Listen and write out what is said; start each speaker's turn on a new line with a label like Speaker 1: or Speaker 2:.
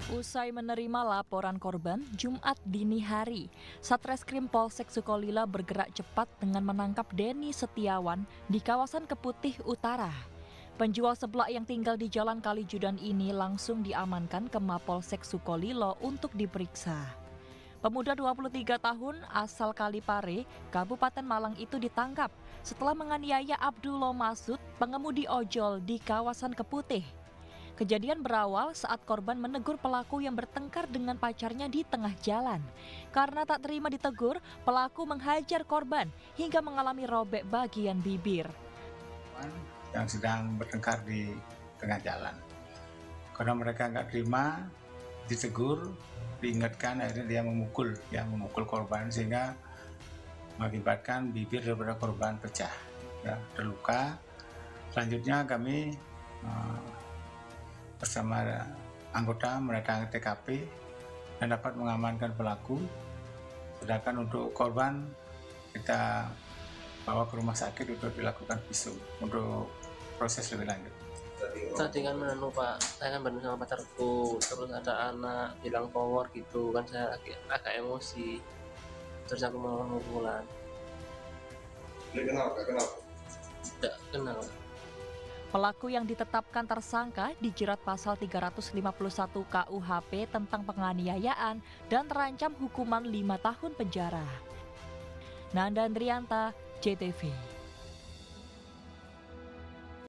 Speaker 1: Usai menerima laporan korban Jumat dini hari, Satreskrim Polsek Sukolilo bergerak cepat dengan menangkap Denny Setiawan di kawasan Keputih Utara. Penjual seblak yang tinggal di Jalan Kalijudan ini langsung diamankan ke Mapolsek Sukolilo untuk diperiksa. Pemuda 23 tahun asal Kalipare, Kabupaten Malang itu ditangkap setelah menganiaya Abdullah Masud, pengemudi ojol di kawasan Keputih. Kejadian berawal saat korban menegur pelaku yang bertengkar dengan pacarnya di tengah jalan. Karena tak terima ditegur, pelaku menghajar korban hingga mengalami robek bagian bibir.
Speaker 2: Yang sedang bertengkar di tengah jalan. Karena mereka nggak terima, ditegur, diingatkan, akhirnya dia memukul korban sehingga mengakibatkan bibir daripada korban pecah, ya, terluka. Selanjutnya kami bersama anggota mendatangi TKP dan dapat mengamankan pelaku. Sedangkan untuk korban kita bawa ke rumah sakit untuk dilakukan visum untuk proses lebih lanjut.
Speaker 3: Tadi kan menanu Pak, saya kan bareng sama pacarku, terus ada anak bilang power gitu kan, saya agak emosi, terus aku mau pulang.
Speaker 4: Dia kenal?
Speaker 3: Tidak kenal.
Speaker 1: Pelaku yang ditetapkan tersangka dijerat pasal 351 KUHP tentang penganiayaan dan terancam hukuman 5 tahun penjara. Nanda Andrianta, JTV.